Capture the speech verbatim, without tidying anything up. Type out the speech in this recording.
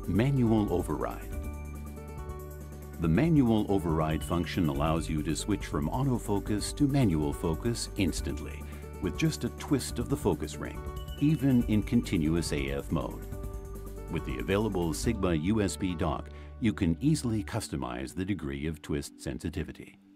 Manual override. The manual override function allows you to switch from autofocus to manual focus instantly with just a twist of the focus ring, even in continuous A F mode. With the available Sigma U S B dock, you can easily customize the degree of twist sensitivity.